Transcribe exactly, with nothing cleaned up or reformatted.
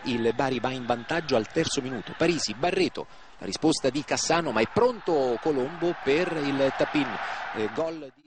il Bari va in vantaggio al terzo minuto. Parisi, Barreto, la risposta di Cassano, ma è pronto Colombo per il tap-in, eh, gol di...